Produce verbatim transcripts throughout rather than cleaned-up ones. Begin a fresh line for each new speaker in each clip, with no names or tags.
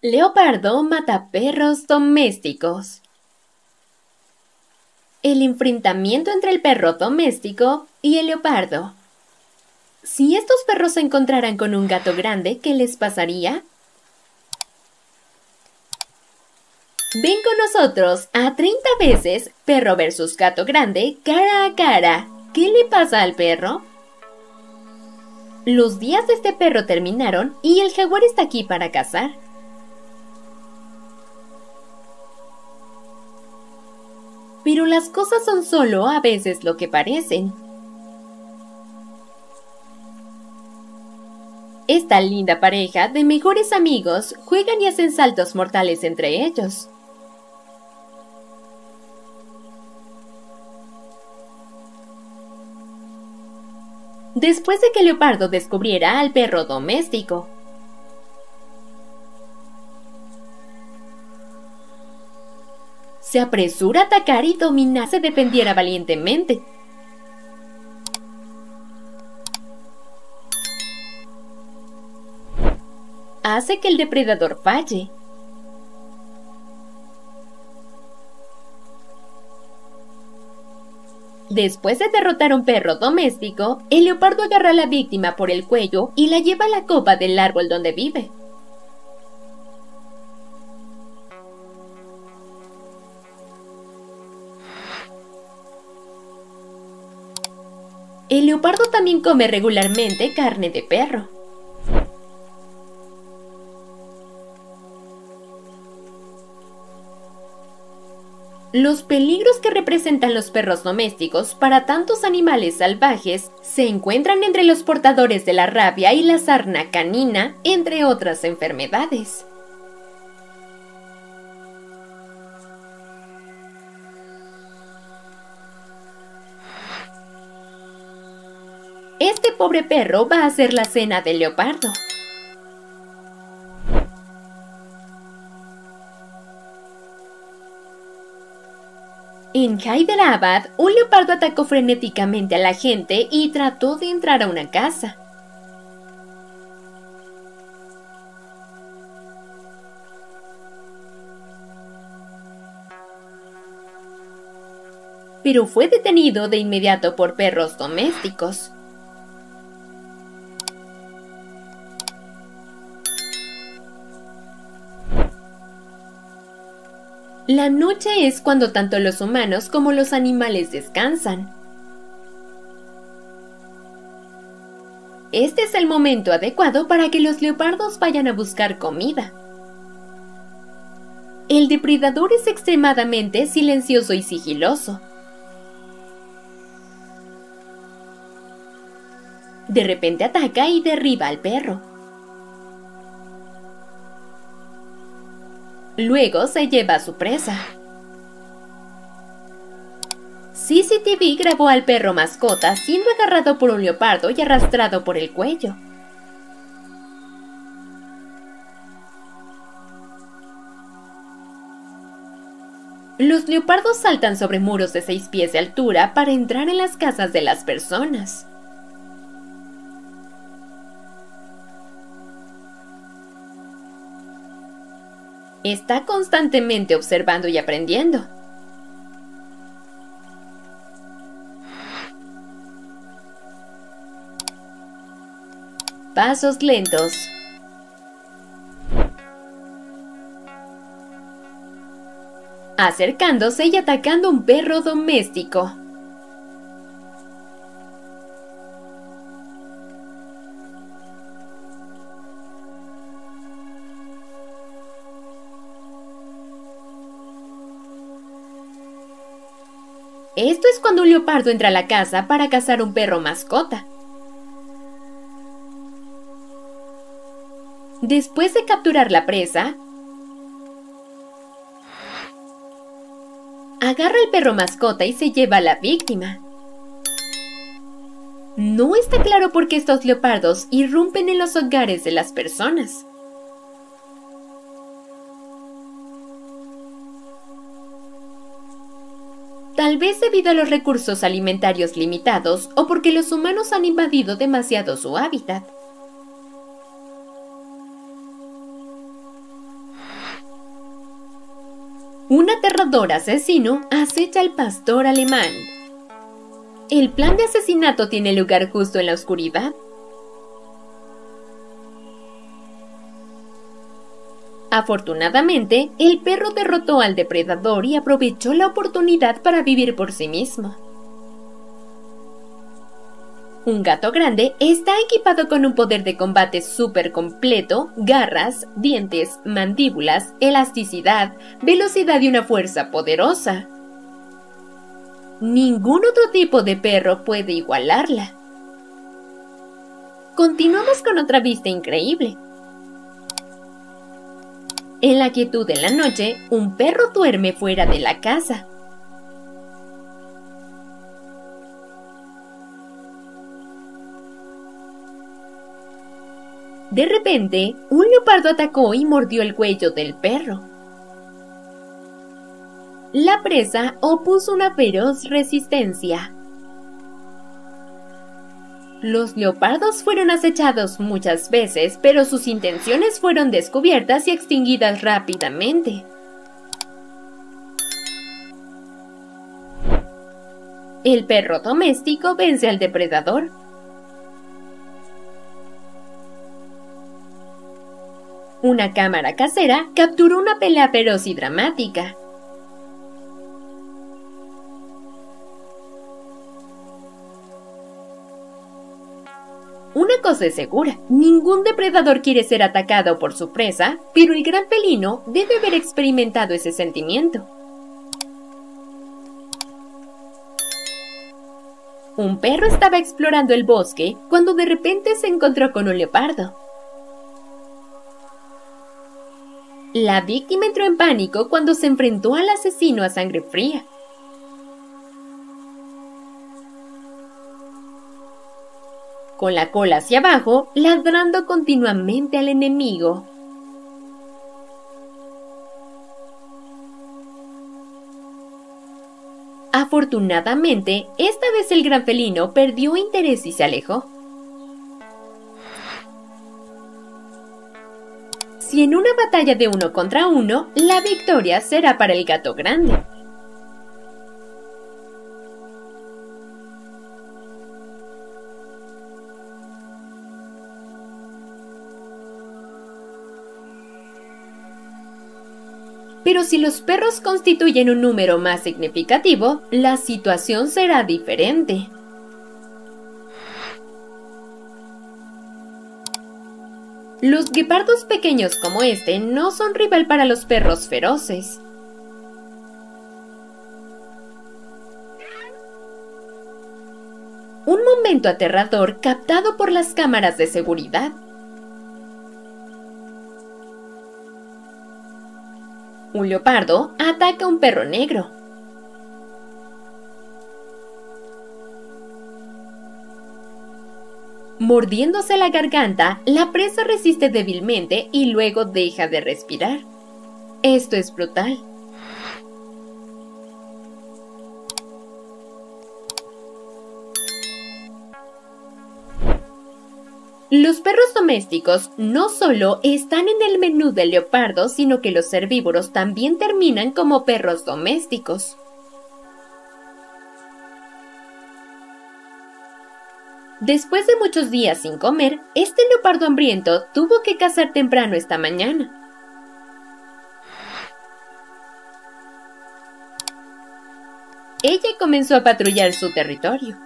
Leopardo mata perros domésticos. El enfrentamiento entre el perro doméstico y el leopardo. Si estos perros se encontraran con un gato grande, ¿qué les pasaría? Ven con nosotros a treinta veces perro versus gato grande cara a cara. ¿Qué le pasa al perro? Los días de este perro terminaron y el jaguar está aquí para cazar. Pero las cosas son solo a veces lo que parecen. Esta linda pareja de mejores amigos juegan y hacen saltos mortales entre ellos. Después de que Leopardo descubriera al perro doméstico. Se apresura a atacar y domina se defendiera valientemente. Hace que el depredador falle. Después de derrotar a un perro doméstico, el leopardo agarra a la víctima por el cuello y la lleva a la copa del árbol donde vive. El leopardo también come regularmente carne de perro. Los peligros que representan los perros domésticos para tantos animales salvajes se encuentran entre los portadores de la rabia y la sarna canina, entre otras enfermedades. Este pobre perro va a hacer la cena del leopardo. En Hyderabad, un leopardo atacó frenéticamente a la gente y trató de entrar a una casa. Pero fue detenido de inmediato por perros domésticos. La noche es cuando tanto los humanos como los animales descansan. Este es el momento adecuado para que los leopardos vayan a buscar comida. El depredador es extremadamente silencioso y sigiloso. De repente ataca y derriba al perro. Luego se lleva a su presa. C C T V grabó al perro mascota siendo agarrado por un leopardo y arrastrado por el cuello. Los leopardos saltan sobre muros de seis pies de altura para entrar en las casas de las personas. Está constantemente observando y aprendiendo. Pasos lentos. Acercándose y atacando a un perro doméstico. Esto es cuando un leopardo entra a la casa para cazar un perro mascota. Después de capturar la presa, agarra al perro mascota y se lleva a la víctima. No está claro por qué estos leopardos irrumpen en los hogares de las personas. Tal vez debido a los recursos alimentarios limitados o porque los humanos han invadido demasiado su hábitat. Un aterrador asesino acecha al pastor alemán. ¿El plan de asesinato tiene lugar justo en la oscuridad? Afortunadamente, el perro derrotó al depredador y aprovechó la oportunidad para vivir por sí mismo. Un gato grande está equipado con un poder de combate súper completo, garras, dientes, mandíbulas, elasticidad, velocidad y una fuerza poderosa. Ningún otro tipo de perro puede igualarla. Continuamos con otra vista increíble. En la quietud de la noche, un perro duerme fuera de la casa. De repente, un leopardo atacó y mordió el cuello del perro. La presa opuso una feroz resistencia. Los leopardos fueron acechados muchas veces, pero sus intenciones fueron descubiertas y extinguidas rápidamente. El perro doméstico vence al depredador. Una cámara casera capturó una pelea feroz y dramática. Una cosa es segura, ningún depredador quiere ser atacado por su presa, pero el gran felino debe haber experimentado ese sentimiento. Un perro estaba explorando el bosque cuando de repente se encontró con un leopardo. La víctima entró en pánico cuando se enfrentó al asesino a sangre fría. Con la cola hacia abajo, ladrando continuamente al enemigo. Afortunadamente, esta vez el gran felino perdió interés y se alejó. Si en una batalla de uno contra uno, la victoria será para el gato grande. Pero si los perros constituyen un número más significativo, la situación será diferente. Los guepardos pequeños como este no son rival para los perros feroces. Un momento aterrador captado por las cámaras de seguridad. Un leopardo ataca a un perro negro. Mordiéndose la garganta, la presa resiste débilmente y luego deja de respirar. Esto es brutal. Los perros domésticos no solo están en el menú del leopardo, sino que los herbívoros también terminan como perros domésticos. Después de muchos días sin comer, este leopardo hambriento tuvo que cazar temprano esta mañana. Ella comenzó a patrullar su territorio.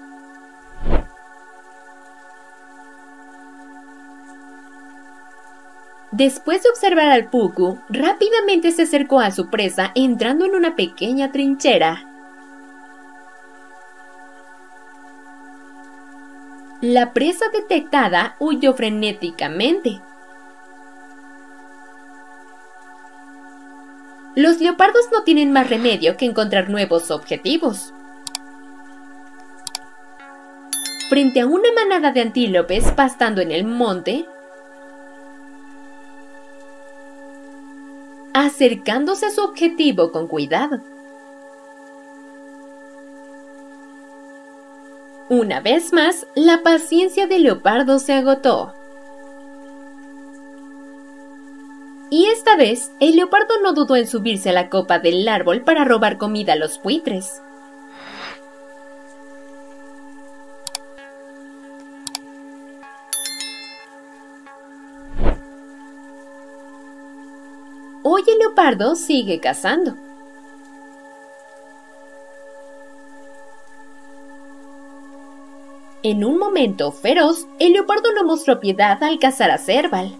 Después de observar al puku, rápidamente se acercó a su presa entrando en una pequeña trinchera. La presa detectada huyó frenéticamente. Los leopardos no tienen más remedio que encontrar nuevos objetivos. Frente a una manada de antílopes pastando en el monte, acercándose a su objetivo con cuidado. Una vez más, la paciencia del leopardo se agotó. Y esta vez, el leopardo no dudó en subirse a la copa del árbol para robar comida a los buitres. Hoy el leopardo sigue cazando. En un momento feroz, el leopardo no mostró piedad al cazar a Serval.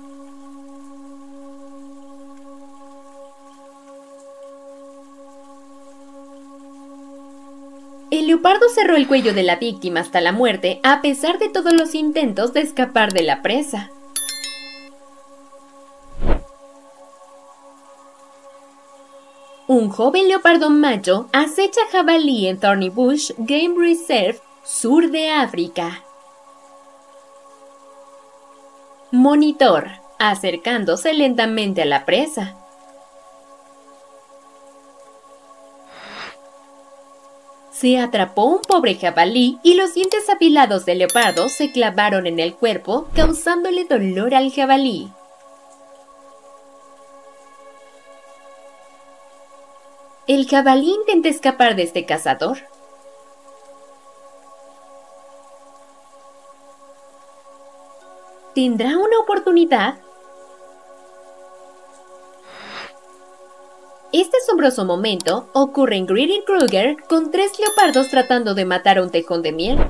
El leopardo cerró el cuello de la víctima hasta la muerte, a pesar de todos los intentos de escapar de la presa. Un joven leopardo macho acecha jabalí en Thorny Bush Game Reserve, sur de África. Monitor, acercándose lentamente a la presa. Se atrapó un pobre jabalí y los dientes afilados del leopardo se clavaron en el cuerpo, causándole dolor al jabalí. El jabalí intenta escapar de este cazador. ¿Tendrá una oportunidad? Este asombroso momento ocurre en Greedy Kruger con tres leopardos tratando de matar a un tejón de miel.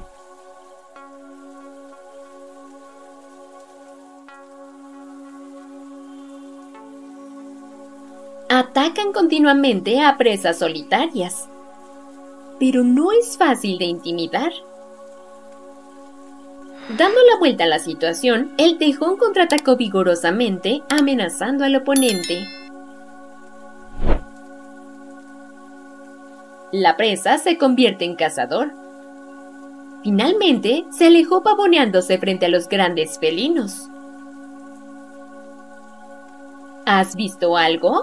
Atacan continuamente a presas solitarias, pero no es fácil de intimidar. Dando la vuelta a la situación, el tejón contraatacó vigorosamente, amenazando al oponente. La presa se convierte en cazador. Finalmente, se alejó pavoneándose frente a los grandes felinos. ¿Has visto algo?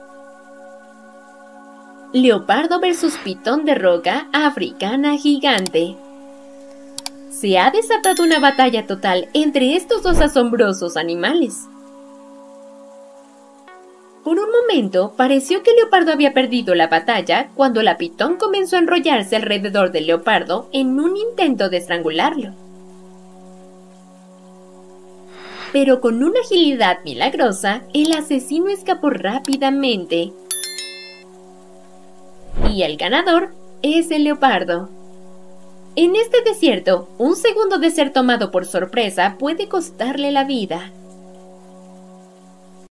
Leopardo versus pitón de roca africana gigante. Se ha desatado una batalla total entre estos dos asombrosos animales. Por un momento pareció que el leopardo había perdido la batalla cuando la pitón comenzó a enrollarse alrededor del leopardo en un intento de estrangularlo. Pero con una agilidad milagrosa, el asesino escapó rápidamente. Y el ganador es el leopardo. En este desierto, un segundo de ser tomado por sorpresa puede costarle la vida.